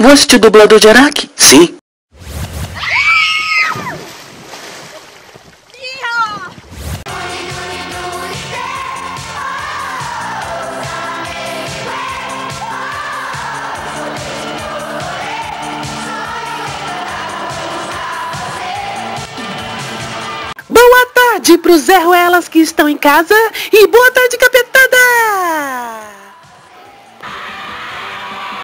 Vou assistir dublador de Araki? Sim. Boa tarde pros Zé Ruelas que estão em casa e boa tarde, capitão!